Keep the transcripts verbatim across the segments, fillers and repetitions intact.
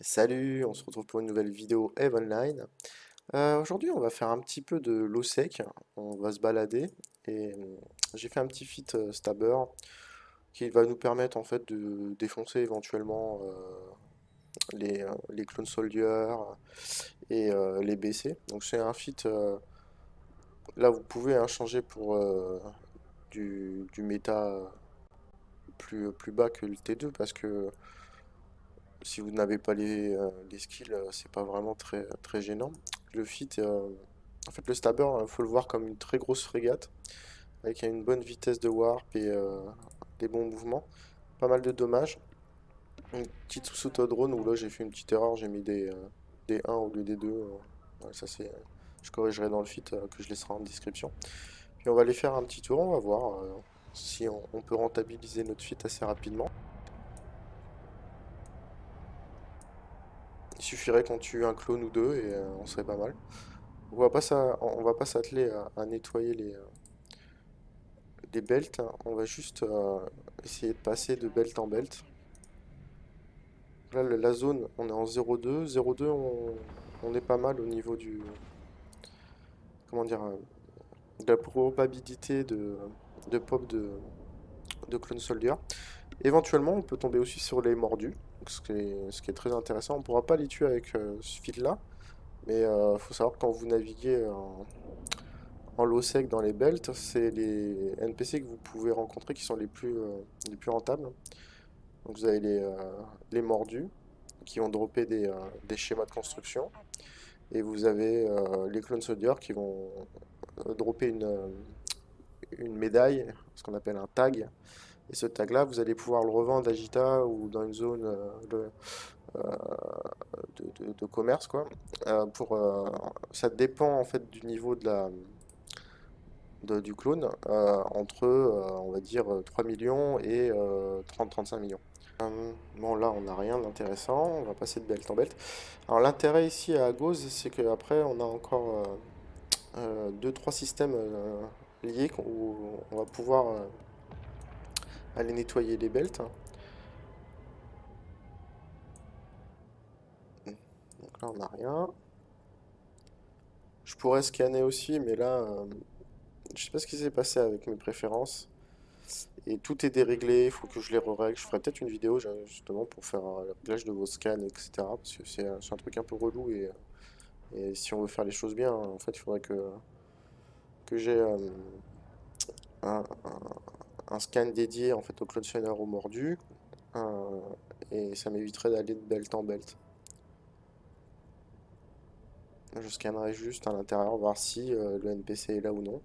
Salut, on se retrouve pour une nouvelle vidéo Eve Online. Euh, aujourd'hui, on va faire un petit peu de low sec. On va se balader et euh, j'ai fait un petit fit euh, stabber qui va nous permettre en fait de défoncer éventuellement euh, les, euh, les clone soldiers et euh, les B C. Donc c'est un fit. Euh, là, vous pouvez hein, changer pour euh, du, du méta plus, plus bas que le T deux parce que si vous n'avez pas les, euh, les skills, euh, c'est pas vraiment très, très gênant. Le fit, euh, en fait, le stabber, il faut le voir comme une très grosse frégate avec une bonne vitesse de warp et euh, des bons mouvements. Pas mal de dommages. Une petite sous-drone où là j'ai fait une petite erreur, j'ai mis des, euh, des un au lieu des deux. euh, ouais, ça c'est, je corrigerai dans le fit euh, que je laisserai en description. Puis on va aller faire un petit tour, on va voir euh, si on, on peut rentabiliser notre fit assez rapidement. Il suffirait qu'on tue un clone ou deux et euh, on serait pas mal. On va pas s'a- on va pas s'atteler à, à nettoyer les, euh, les belts, hein. On va juste euh, essayer de passer de belt en belt. Là, le- la zone, on est en zéro deux. zéro deux, on, on est pas mal au niveau du, comment dire, euh, de la probabilité de, de pop de, de Clone Soldier. Éventuellement, on peut tomber aussi sur les mordus, ce qui est, ce qui est très intéressant. On pourra pas les tuer avec euh, ce feed-là, mais il faut savoir que quand vous naviguez en, en low sec dans les belts, c'est les N P C que vous pouvez rencontrer qui sont les plus, euh, les plus rentables. Donc vous avez les, euh, les mordus qui vont dropper des, euh, des schémas de construction. Et vous avez euh, les clone soldiers qui vont euh, dropper une, euh, une médaille, ce qu'on appelle un tag. Et ce tag-là, vous allez pouvoir le revendre à Gita ou dans une zone euh, de, euh, de- de- de commerce, quoi. Euh, pour, euh, ça dépend en fait du niveau de la, de- du clone, euh, entre, euh, on va dire, trois millions et euh, trente à trente-cinq millions. Euh, bon, là, on n'a rien d'intéressant. On va passer de belt en belt. Alors, l'intérêt ici à Gauze, c'est qu'après, on a encore euh, deux trois systèmes euh, liés qu'on- où on va pouvoir euh, aller nettoyer les belts. Donc là, on n'a rien. Je pourrais scanner aussi, mais là, euh, je sais pas ce qui s'est passé avec mes préférences. Et tout est déréglé, il faut que je les re-règle. Je ferai peut-être une vidéo ju- justement pour faire un réglage de vos scans, et cetera. Parce que c'est un c'est un truc un peu relou et, et si on veut faire les choses bien, en fait, il faudrait que, que j'ai euh, un, un- un scan dédié en fait au clone scanner au mordu. euh, et ça m'éviterait d'aller de belt en belt. Je scannerai juste à l'intérieur, voir si euh, le N P C est là ou non.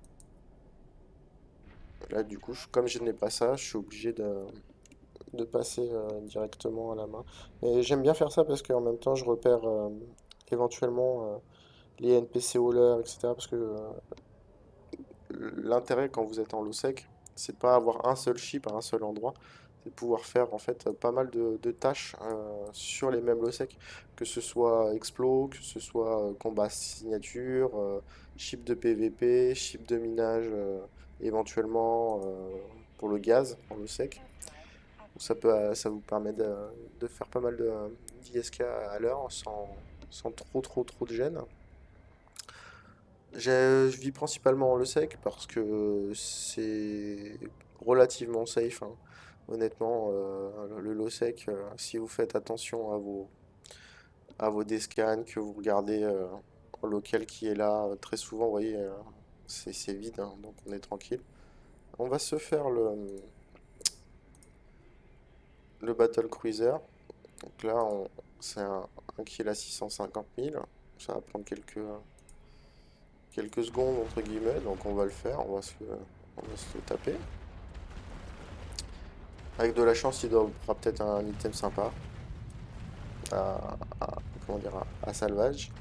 Là, du coup, je- comme je n'ai pas ça, je suis obligé de, de passer euh, directement à la main. Mais j'aime bien faire ça parce qu'en même temps, je repère euh, éventuellement euh, les N P C haulers, et cetera. Parce que euh, l'intérêt quand vous êtes en low sec, c'est pas avoir un seul chip à un seul endroit, c'est de pouvoir faire en fait pas mal de, de tâches euh, sur les mêmes low sec, que ce soit explo, que ce soit euh, combat signature, euh, chip de P V P, chip de minage euh, éventuellement euh, pour le gaz en low sec. Donc ça peut, ça vous permet de, de faire pas mal de d'I S K à l'heure sans, sans trop trop trop de gêne. J'ai- Je vis principalement en le sec parce que c'est relativement safe, hein. Honnêtement, euh, le low sec, euh, si vous faites attention à vos, à vos descans, que vous regardez euh, le local qui est là, euh, très souvent, vous voyez, euh, c'est c'est vide, hein, donc on est tranquille. On va se faire le, le Battle Cruiser. Donc là, on- c'est un, un kill à six cent cinquante mille. Ça va prendre quelques, quelques secondes, entre guillemets, donc on va le faire, on va se, on va se le taper. Avec de la chance, il doit aura peut-être un item sympa à, à- comment dire, à, à salvage.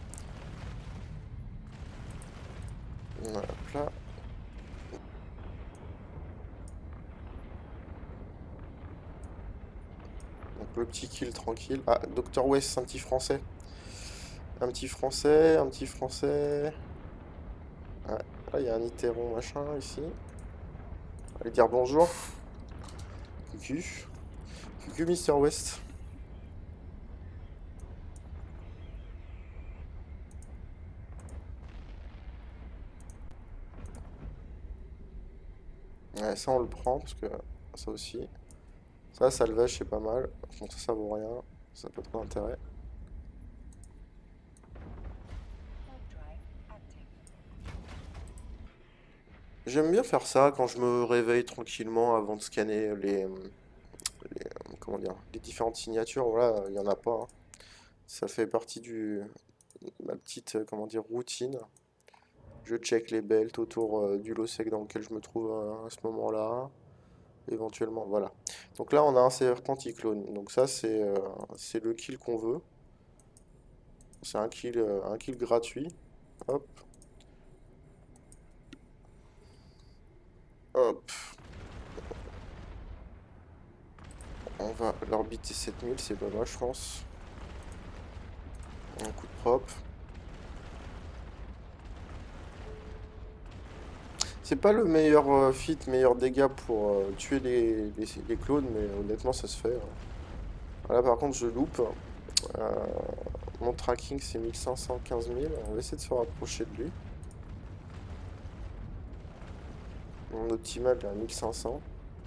Hop là. Donc le petit kill tranquille. Ah, docteur West, un petit français. Un petit français, un petit français. Ah, là, il y a un itéron machin ici. Allez dire bonjour. Cucu. Cucu, Mister West. Ouais, ça on le prend parce que ça aussi. Ça, salvage, c'est pas mal. Bon, ça, ça vaut rien. Ça n'a pas trop d'intérêt. J'aime bien faire ça quand je me réveille tranquillement avant de scanner les, les, comment dire, les différentes signatures. Voilà, il y en a pas, hein. Ça fait partie du ma petite, euh, comment dire, routine. Je check les belts autour euh, du low-sec dans lequel je me trouve euh, à ce moment-là. Éventuellement, voilà. Donc là, on a un serpent anti-clone. Donc ça, c'est euh, c'est le kill qu'on veut. C'est un kill, euh, un kill gratuit. Hop, hop. On va l'orbiter sept mille, c'est pas mal, je pense. Un coup de propre. C'est pas le meilleur euh, fit, meilleur dégâts pour euh, tuer les, les, les clones, mais honnêtement, ça se fait, hein. Là, par contre, je loupe. Euh, mon tracking, c'est mille cinq cents, quinze mille. On va essayer de se rapprocher de lui. Mon optimal est à mille cinq cents.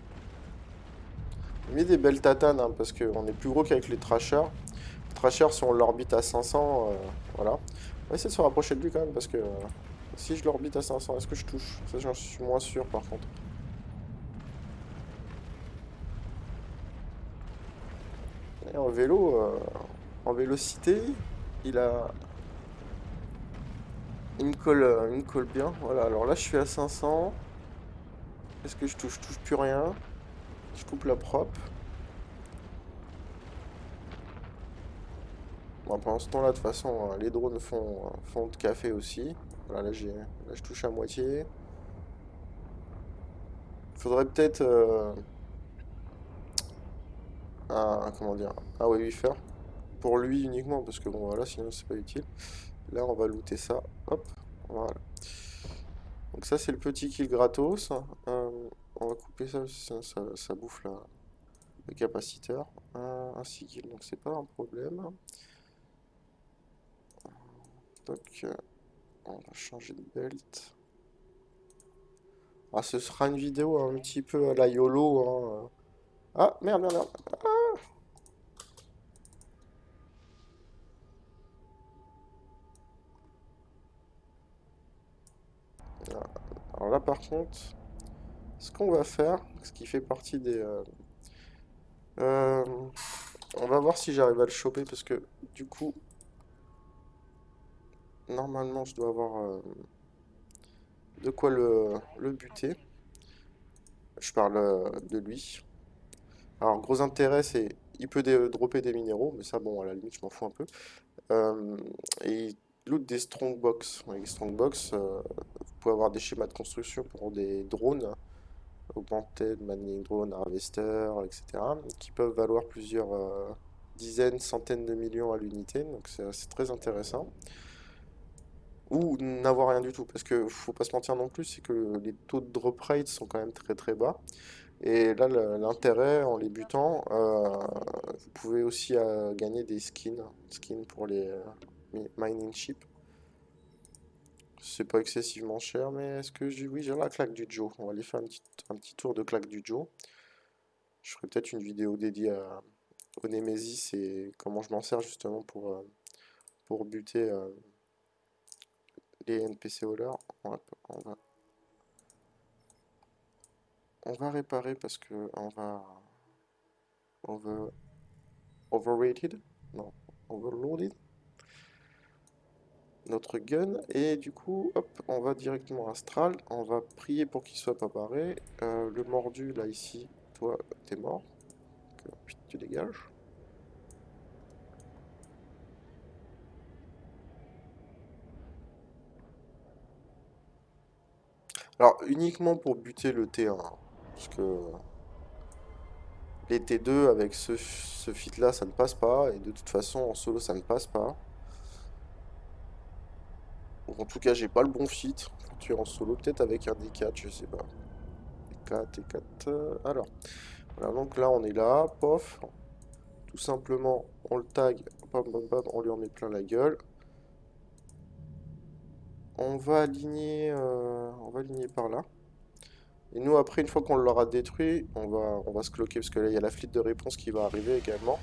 J'ai mis des belles tatanes, hein, parce qu'on est plus gros qu'avec les trashers. Les trashers, si on l'orbite à cinq cents, euh, voilà. On va essayer de se rapprocher de lui quand même, parce que euh, si je l'orbite à cinq cents, est-ce que je touche? Ça, j'en suis moins sûr, par contre. Et en vélo, euh, en vélocité, il a... Il me colle, euh, il me colle bien. Voilà, alors là, je suis à cinq cents. Est-ce que je touche? Je touche plus rien. Je coupe la prop. Bon, pendant ce temps-là, de toute façon, euh, les drones font, euh, font de café aussi. Voilà, là, j'ai, là, je touche à moitié. Faudrait peut-être euh, un, comment dire, un Wavifer pour lui uniquement, parce que bon, voilà, sinon c'est pas utile. Là, on va looter ça. Hop, voilà. Donc ça, c'est le petit kill gratos. Euh, on va couper ça, ça, ça, ça bouffe la, le capaciteur. Un, un six kills, donc c'est pas un problème. Donc, euh, on va changer de belt. Ah, ce sera une vidéo un petit peu à la YOLO, hein. Ah, merde, merde, merde. Ah. Alors là, par contre, ce qu'on va faire, ce qui fait partie des... euh, euh, on va voir si j'arrive à le choper, parce que du coup, normalement, je dois avoir euh, de quoi le, le buter. Je parle euh, de lui. Alors, gros intérêt, c'est... Il peut dé- dropper des minéraux, mais ça, bon, à la limite, je m'en fous un peu. Euh, et il loot des strongbox. Avec les strongbox, euh, vous pouvez avoir des schémas de construction pour des drones, augmented, mining drone, harvester, et cetera, qui peuvent valoir plusieurs euh, dizaines, centaines de millions à l'unité, donc c'est c'est très intéressant. Ou n'avoir rien du tout, parce que faut pas se mentir non plus, c'est que les taux de drop rate sont quand même très très bas. Et là, le- l'intérêt en les butant, euh, vous pouvez aussi euh, gagner des skins, skins pour les euh, mi- mining chips. C'est pas excessivement cher, mais est-ce que j'ai... Oui, j'ai la claque du Joe. On va aller faire un petit, un petit tour de claque du Joe. Je ferai peut-être une vidéo dédiée à, au Nemesis et comment je m'en sers justement pour, euh, pour buter euh, les N P C haulers. On va, on va, on va réparer parce que on va... Over, overrated? Non, overloaded? Notre gun. Et du coup, hop, on va directement à Astral. On va prier pour qu'il soit pas barré. Euh, le mordu, là, ici, toi, t'es mort. Donc, euh, tu dégages. Alors, uniquement pour buter le T un, hein, parce que les T deux avec ce, ce fit là, ça ne passe pas, et de toute façon, en solo, ça ne passe pas. Donc, en tout cas, j'ai pas le bon fit pour tuer en solo, peut-être avec un D quatre, je sais pas. D quatre, D quatre. euh, alors, voilà, donc là, on est là, pof. Tout simplement, on le tag, bam, bam, bam, on lui en met plein la gueule. On va aligner, euh, on va aligner par là. Et nous, après, une fois qu'on l'aura détruit, on va, on va se cloquer, parce que là, il y a la fleet de réponse qui va arriver également.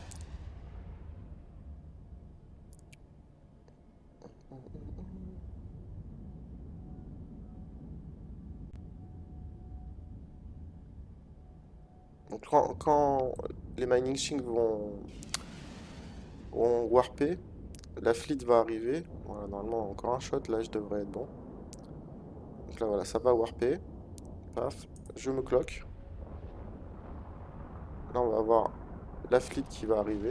Donc quand, quand les mining shinks vont, vont warper, la fleet va arriver. Voilà, normalement, encore un shot, là, je devrais être bon. Donc là, voilà, ça va warper. Paf, je me cloque. Là, on va avoir la fleet qui va arriver.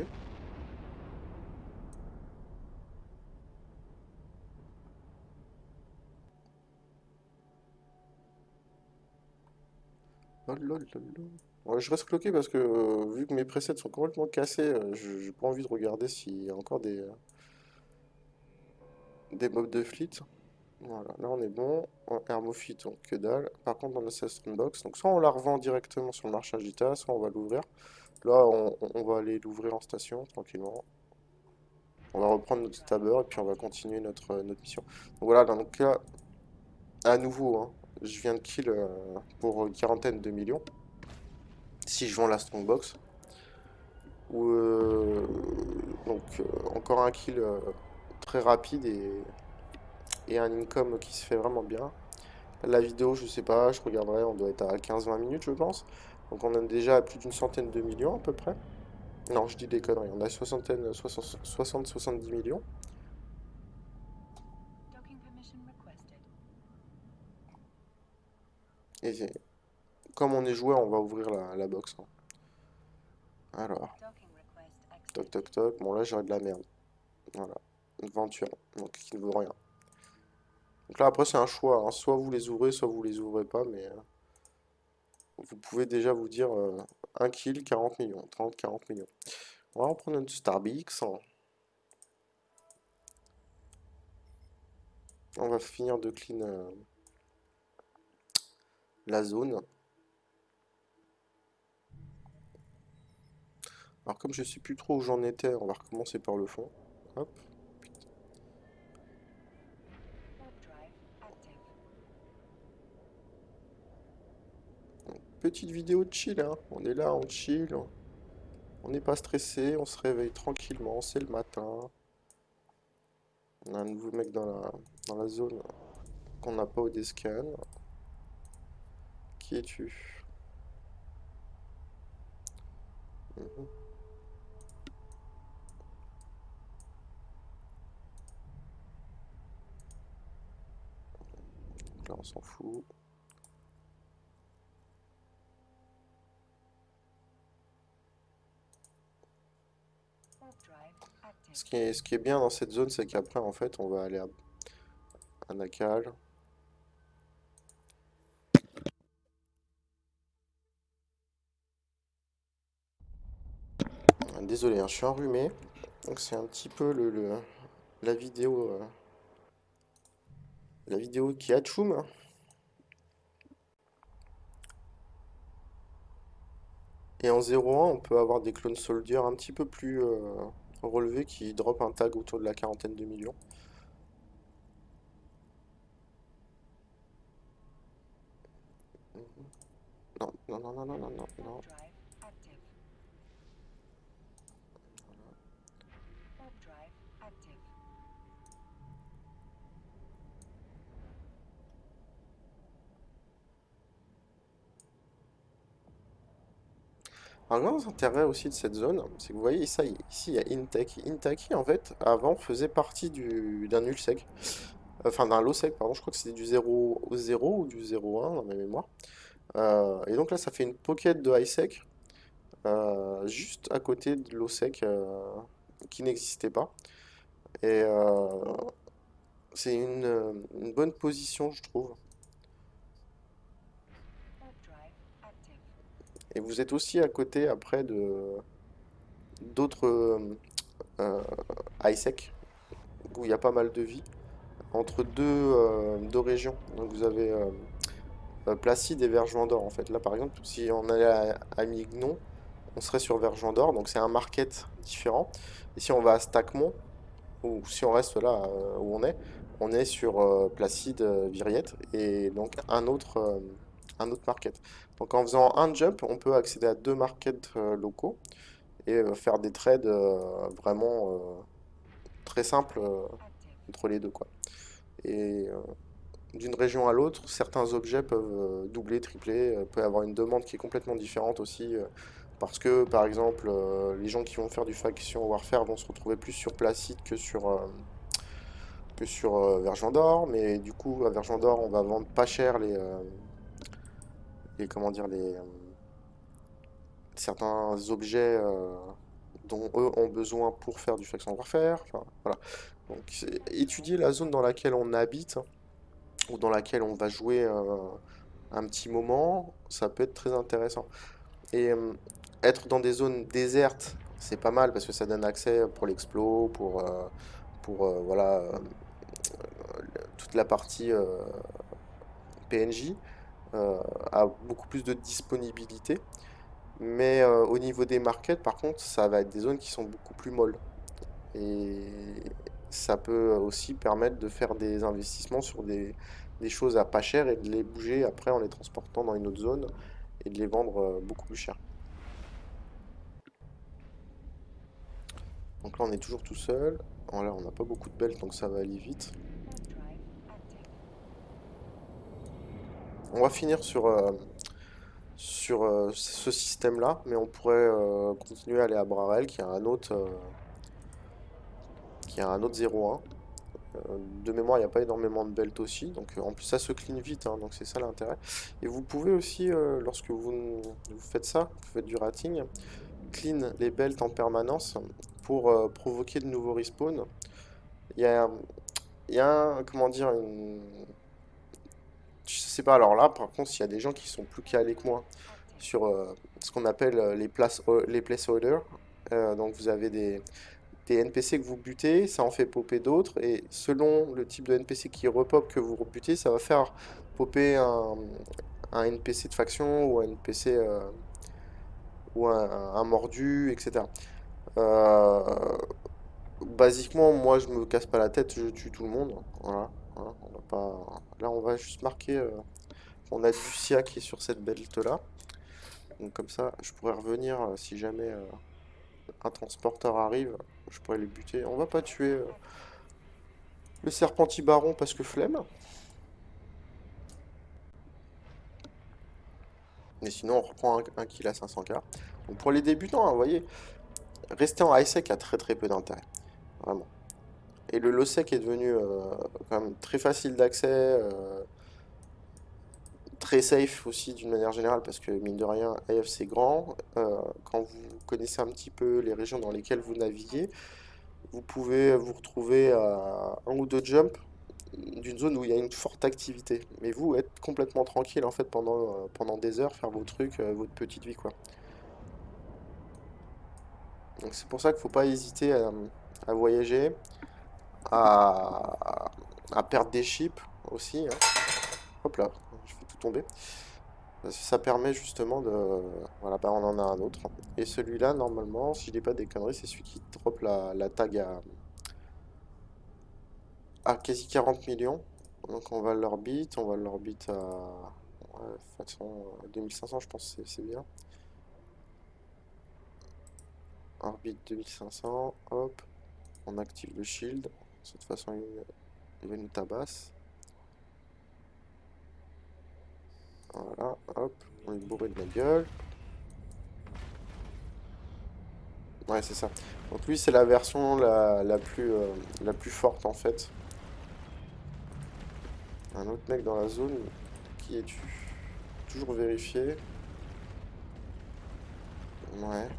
Oh lol, lol, lol. Ouais, je reste cloqué parce que euh, vu que mes presets sont complètement cassés, euh, je- j'ai pas envie de regarder s'il y a encore des, euh, des mobs de fleet. Voilà, là on est bon. En Hermophyte, donc que dalle. Par contre, on a cette box. Donc soit on la revend directement sur le marché Agita, soit on va l'ouvrir. Là, on, on- on va aller l'ouvrir en station tranquillement. On va reprendre notre stabber et puis on va continuer notre, euh, notre mission. Donc voilà, donc là, à nouveau, hein, je viens de kill euh, pour une quarantaine de millions. Si je vends la strongbox. Ou euh, donc euh, encore un kill euh, très rapide et, et un income qui se fait vraiment bien. La vidéo, je sais pas, je regarderai, on doit être à quinze vingt minutes, je pense. Donc on a déjà plus d'une centaine de millions à peu près. Non, je dis des conneries, on a soixantaine, soixante, soixante-dix millions. Et c'est- comme on est joueur, on va ouvrir la, la box, hein. Alors, toc toc toc. Bon là j'aurais de la merde. Voilà. Une Venture, donc qui ne vaut rien. Donc là après c'est un choix, hein. Soit vous les ouvrez, soit vous les ouvrez pas, mais euh, vous pouvez déjà vous dire euh, un kill, quarante millions, trente, quarante millions. On va reprendre notre Starbix, hein. On va finir de clean euh, la zone. Alors comme je sais plus trop où j'en étais, on va recommencer par le fond. Hop. Petite vidéo de chill, hein. On est là, on chill. On n'est pas stressé, on se réveille tranquillement, c'est le matin. On a un nouveau mec dans la, dans la zone qu'on n'a pas au descan. Qui es-tu? Mhm. Donc là on s'en fout. Ce qui est, ce qui est bien dans cette zone, c'est qu'après en fait on va aller à, à Nakal. Désolé, hein, je suis enrhumé. Donc c'est un petit peu le, le- la vidéo euh, la vidéo qui a tchoum. Et en zéro un, on peut avoir des clones soldiers un petit peu plus euh, relevés qui drop un tag autour de la quarantaine de millions. Mhm. Non, non, non, non, non, non, non, non. Un grand intérêt aussi de cette zone, c'est que vous voyez ça, ici il y a Intech. Intech, en fait, avant faisait partie du, d'un nullsec. Enfin, d'un lowsec, pardon, je crois que c'était du zéro au zéro ou du zéro un dans ma mémoire. Euh, et donc là, ça fait une pocket de highsec euh, juste à côté de l'OSEC euh, qui n'existait pas. Et euh, c'est une, euh, une bonne position, je trouve. Et vous êtes aussi à côté après de d'autres euh, euh, highsec où il y a pas mal de vie entre deux, euh, deux régions. Donc vous avez euh, euh, Placide et Vergevandor en fait. Là par exemple, si on allait à, à Mignon, on serait sur Vergevandor, donc c'est un market différent. Et si on va à Stacmont, ou si on reste là euh, où on est, on est sur euh, Placide, euh, Viriette, et donc un autre, euh, un autre market. Donc en faisant un jump, on peut accéder à deux markets euh, locaux et euh, faire des trades euh, vraiment euh, très simples euh, entre les deux, quoi. Et euh, d'une région à l'autre, certains objets peuvent euh, doubler, tripler, euh, peut y avoir une demande qui est complètement différente aussi, euh, parce que par exemple, euh, les gens qui vont faire du faction warfare vont se retrouver plus sur Placide que sur, euh, que sur euh, Vergandor, mais du coup à Vergandor on va vendre pas cher les, euh, les comment dire les euh, certains objets euh, dont eux ont besoin pour faire du faction warfare. Enfin, voilà. Donc c'est- étudier la zone dans laquelle on habite ou dans laquelle on va jouer euh, un petit moment, ça peut être très intéressant. Et euh, être dans des zones désertes, c'est pas mal parce que ça donne accès pour l'explo, pour, euh, pour euh, voilà, euh, toute la partie euh, P N J euh, a beaucoup plus de disponibilité. Mais euh, au niveau des markets, par contre, ça va être des zones qui sont beaucoup plus molles. Et ça peut aussi permettre de faire des investissements sur des, des choses à pas cher et de les bouger après en les transportant dans une autre zone et de les vendre euh, beaucoup plus cher. Donc là, on est toujours tout seul. Oh, là, on n'a pas beaucoup de belts, donc ça va aller vite. On va finir sur, euh, sur euh, ce système-là, mais on pourrait euh, continuer à aller à Brarel, qui a un autre, euh, qui a un autre zéro un. Euh, de mémoire, il n'y a pas énormément de belts aussi, donc euh, en plus ça se clean vite, hein, donc c'est ça l'intérêt. Et vous pouvez aussi, euh, lorsque vous, vous faites ça, vous faites du rating, clean les belts en permanence pour euh, provoquer de nouveaux respawns. Il y a, il y a un- comment dire, une... Je sais pas, alors là, par contre, il y a des gens qui sont plus calés que moi sur euh, ce qu'on appelle euh, les, place, les placeholders. Euh, donc vous avez des, des N P C que vous butez, ça en fait popper d'autres, et selon le type de N P C qui repop que vous rebutez, ça va faire popper un, un N P C de faction ou un N P C euh, ou un, un mordu, et cetera. Euh, Basiquement, moi je me casse pas la tête, je tue tout le monde. Voilà, voilà, on va pas... Là, on va juste marquer euh, qu'on a Lucia qui est sur cette belt là. Donc comme ça, je pourrais revenir euh, si jamais euh, un transporteur arrive, je pourrais les buter. On va pas tuer euh, le serpentibaron parce que flemme. Mais sinon, on reprend un, un kill à cinq cents K. Donc pour les débutants, hein, vous voyez, rester en high-sec a très très peu d'intérêt. Vraiment. Et le low-sec est devenu euh, quand même très facile d'accès, euh, très safe aussi d'une manière générale, parce que mine de rien, A F c'est grand. Euh, quand vous connaissez un petit peu les régions dans lesquelles vous naviguez, vous pouvez vous retrouver à un ou deux jumps d'une zone où il y a une forte activité. Mais vous, êtes complètement tranquille en fait pendant, euh, pendant des heures, faire vos trucs, euh, votre petite vie quoi. Donc c'est pour ça qu'il ne faut pas hésiter à, à voyager, à, à perdre des chips aussi, hein. Hop là, je fais tout tomber. Parce que ça permet justement de... Voilà, bah on en a un autre. Et celui-là, normalement, si je dis pas des conneries, c'est celui qui drop la, la tag à, à quasi quarante millions. Donc on va l'orbite, on va l'orbite à... Ouais, de toute façon, deux mille cinq cents, je pense que c'est c'est bien. Orbite deux mille cinq cents, hop, on active le shield. De toute façon, il, il va nous tabasse. Voilà, hop, on est bourré de la gueule. Ouais, c'est ça. Donc lui, c'est la version la, la plus, euh, la plus forte en fait. Un autre mec dans la zone. Qui es-tu? Toujours vérifier. Ouais.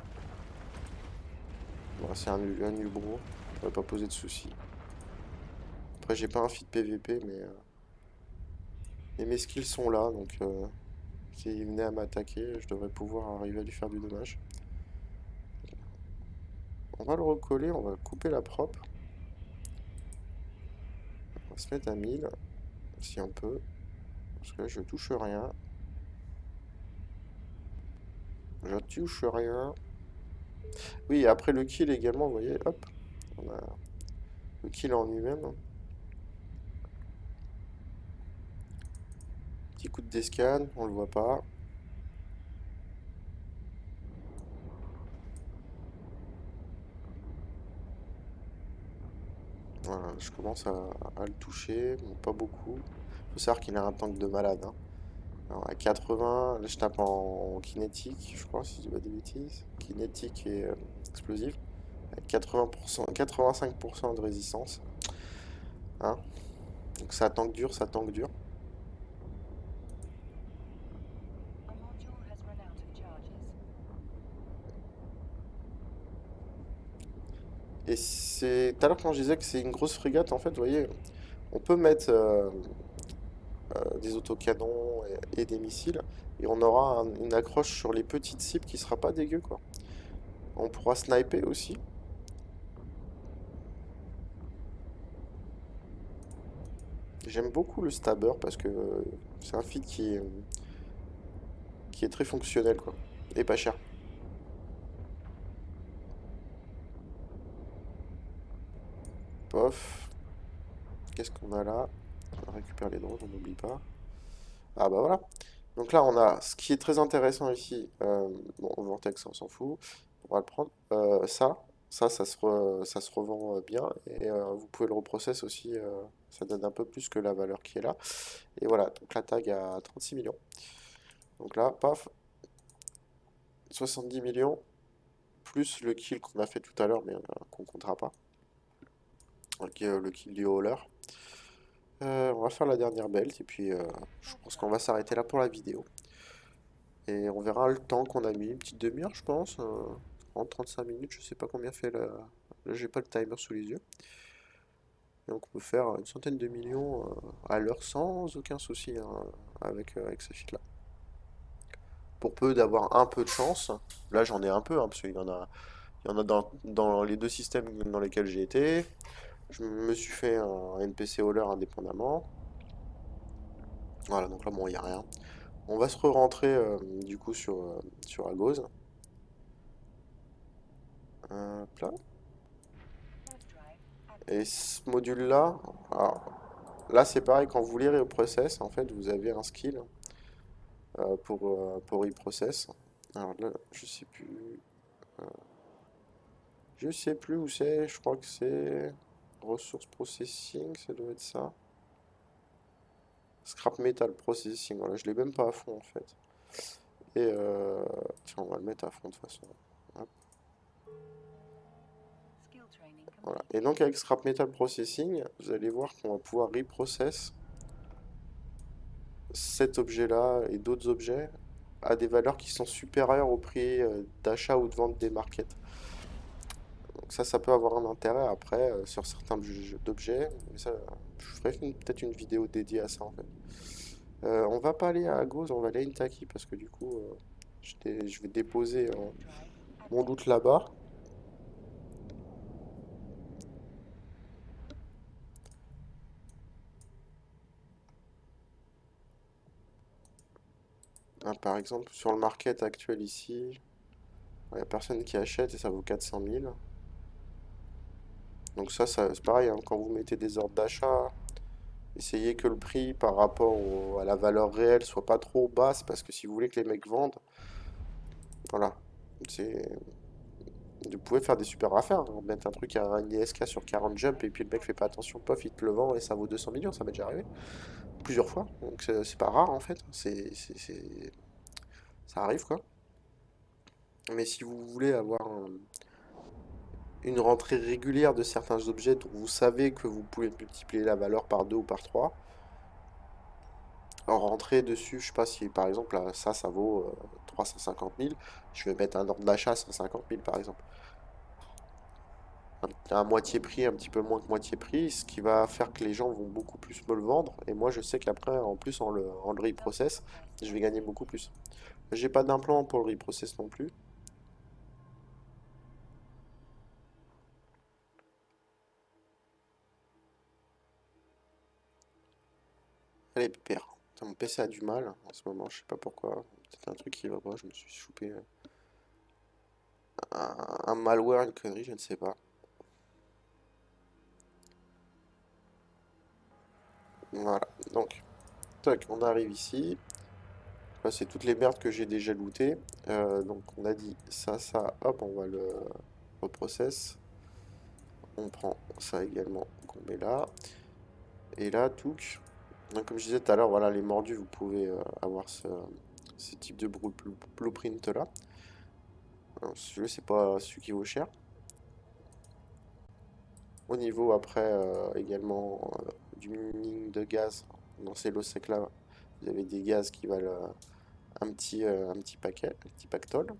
Bon, c'est un, un Ubro. Ça va pas poser de soucis. Après, j'ai pas un feed P V P, mais, euh, mais mes skills sont là. Donc, euh, s'il venait à m'attaquer, je devrais pouvoir arriver à lui faire du dommage. On va le recoller, on va couper la prop. On va se mettre à mille, si on peut. Parce que là, je touche rien. Je touche rien. Oui, après le kill également, vous voyez, hop. On a le kill en lui-même. Petit beaucoup de descan, on le voit pas. Voilà, je commence à, à le toucher, mais pas beaucoup. Faut savoir qu'il a un tank de malade, hein. Alors, à quatre-vingts, là je tape en kinétique, je crois, si je dis pas des bêtises. Kinétique et euh, explosif. Avec quatre-vingts pour cent, quatre-vingt-cinq pour cent de résistance. Hein. Donc ça tank dur, ça tank dur. Et c'est. Tout à l'heure, quand je disais que c'est une grosse frégate, en fait, vous voyez, on peut mettre euh, euh, des autocanons et, et des missiles, et on aura un- une accroche sur les petites cibles qui sera pas dégueu, quoi. On pourra sniper aussi. J'aime beaucoup le stabber parce que euh, c'est un feat qui est, qui est très fonctionnel, quoi. Et pas cher. Pof. Qu'est-ce qu'on a là? On récupère les drones, on n'oublie pas. Ah bah voilà. Donc là, on a ce qui est très intéressant ici. Euh, bon, Vortex, on s'en fout. On va le prendre. Euh, ça, ça, ça se, re- ça se revend euh, bien. Et euh, vous pouvez le reprocess aussi. Euh, ça donne un peu plus que la valeur qui est là. Et voilà, donc la tag à trente-six millions. Donc là, paf, soixante-dix millions. Plus le kill qu'on a fait tout à l'heure, mais euh, qu'on comptera pas. Donc, euh, le kill du hauler. Euh, on va faire la dernière belt. Et puis, euh, je pense qu'on va s'arrêter là pour la vidéo. Et on verra le temps qu'on a mis, une petite demi-heure je pense, euh, trente trente-cinq minutes, je sais pas combien fait la... Là j'ai pas le timer sous les yeux. Et donc on peut faire une centaine de millions euh, à l'heure sans aucun souci hein, avec, euh, avec ce feat là. Pour peu d'avoir un peu de chance, là j'en ai un peu, hein, parce qu'il y en a, il y en a dans, dans les deux systèmes dans lesquels j'ai été. Je me suis fait un N P C hauler indépendamment. Voilà, donc là bon, il n'y a rien. On va se re-rentrer euh, du coup sur, euh, sur Agos. Hop là. Et ce module-là, alors, là c'est pareil, quand vous lirez au process, en fait, vous avez un skill euh, pour, euh, pour e-process. Alors là, je sais plus. euh, je sais plus où c'est, je crois que c'est ressource processing, ça doit être ça. Scrap metal processing, voilà, je l'ai même pas à fond en fait. Et euh, tiens, on va le mettre à fond de toute façon. Hop, voilà. Et donc avec scrap metal processing, vous allez voir qu'on va pouvoir reprocess cet objet-là et d'autres objets à des valeurs qui sont supérieures au prix euh, d'achat ou de vente des markets. Donc ça, ça peut avoir un intérêt après euh, sur certains jeux d'objets, mais ça, je ferai une- peut-être une vidéo dédiée à ça en fait. Euh, on va pas aller à Agos, on va aller à Intaki parce que du coup, euh, je dé- je vais déposer euh, mon loot là-bas. Ah, par exemple, sur le market actuel ici, il n'y a personne qui achète et ça vaut quatre cent mille. Donc ça, ça c'est pareil, hein, quand vous mettez des ordres d'achat, essayez que le prix par rapport au- à la valeur réelle soit pas trop basse parce que si vous voulez que les mecs vendent, voilà, c'est, vous pouvez faire des super affaires, hein. Mettre un truc à un I S K sur quarante jump et puis le mec fait pas attention, pof, il te le vend et ça vaut deux cents millions, ça m'est déjà arrivé plusieurs fois, donc c'est c'est pas rare en fait, c'est, c'est- c'est- ça arrive quoi. Mais si vous voulez avoir un- une rentrée régulière de certains objets dont vous savez que vous pouvez multiplier la valeur par deux ou par trois, en rentrer dessus, je sais pas si par exemple là, ça, ça vaut euh, trois cent cinquante mille, je vais mettre un ordre d'achat à cent cinquante mille par exemple. Un- À moitié prix, un petit peu moins que moitié prix, ce qui va faire que les gens vont beaucoup plus me le vendre. Et moi, je sais qu'après, en plus, en le, en le reprocess, je vais gagner beaucoup plus. J'ai pas d'implant pour le reprocess non plus. Allez, pépère. Putain, mon P C a du mal en ce moment, je sais pas pourquoi. Peut-être un truc qui va pas, je me suis chopé euh, un, un malware, une connerie, je ne sais pas. Voilà, donc. Tac, on arrive ici. Là, c'est toutes les merdes que j'ai déjà lootées. Euh, donc, on a dit ça, ça, hop, on va le reprocess. On prend ça également qu'on met là. Et là, tout. Donc, comme je disais tout à l'heure, voilà, les mordus, vous pouvez euh, avoir ce, ce type de blue- blueprint là. Alors, celui-là, c'est pas celui qui vaut cher. Au niveau après euh, également euh, du mining de gaz, dans ces low sec là, vous avez des gaz qui valent euh, un petit, euh, un petit paquet, un petit pactole.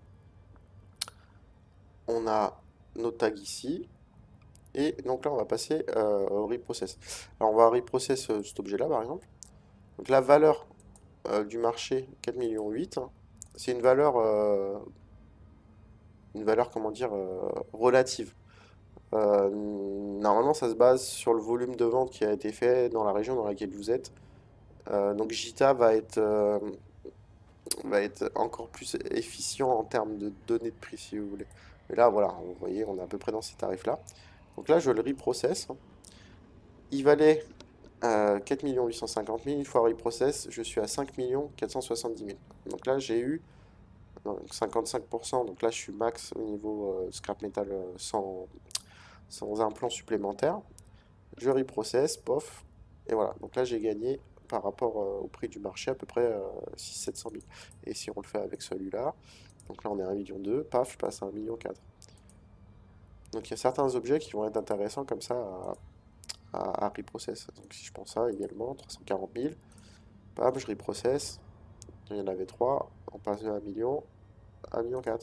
On a nos tags ici. Et donc là, on va passer euh, au reprocess. Alors, on va reprocess euh, cet objet-là, par exemple. Donc, la valeur euh, du marché, quatre virgule huit millions, hein, c'est une valeur, euh, une valeur, comment dire, euh, relative. Euh, normalement, ça se base sur le volume de vente qui a été fait dans la région dans laquelle vous êtes. Euh, donc, Jita va être, euh, va être encore plus efficient en termes de données de prix, si vous voulez. Mais là, voilà, vous voyez, on est à peu près dans ces tarifs-là. Donc là, je le reprocess. Il valait euh, quatre millions huit cent cinquante mille. Une fois reprocess, je suis à cinq millions quatre cent soixante-dix mille. Donc là, j'ai eu euh, cinquante-cinq pour cent. Donc là, je suis max au niveau euh, scrap metal euh, sans, sans implant supplémentaire. Je reprocess, pof. Et voilà. Donc là, j'ai gagné par rapport euh, au prix du marché à peu près euh, six cents à sept cent mille. Et si on le fait avec celui-là, donc là, on est à un million deux. Paf, je passe à un million quatre. Donc il y a certains objets qui vont être intéressants comme ça à, à, à reprocess. Donc si je prends ça également, trois cent quarante mille. Bam, je reprocess. Il y en avait trois. On passe de un million à un million quatre.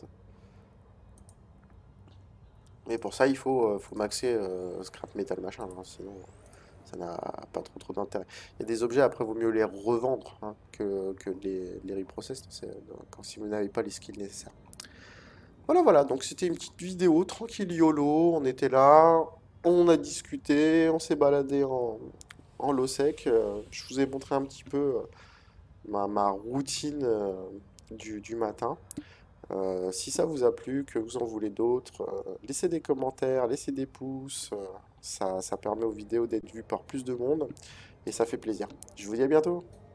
Mais pour ça, il faut, euh, faut maxer euh, scrap metal machin, hein, sinon ça n'a pas trop trop d'intérêt. Il y a des objets, après, vaut mieux les revendre hein, que, que les, les reprocess c'est- quand si vous n'avez pas les skills nécessaires. Voilà, voilà, donc c'était une petite vidéo tranquille YOLO. On était là, on a discuté, on s'est baladé en, en low sec. Euh, je vous ai montré un petit peu euh, ma, ma routine euh, du, du matin. Euh, si ça vous a plu, que vous en voulez d'autres, euh, laissez des commentaires, laissez des pouces. Euh, ça, ça permet aux vidéos d'être vues par plus de monde et ça fait plaisir. Je vous dis à bientôt.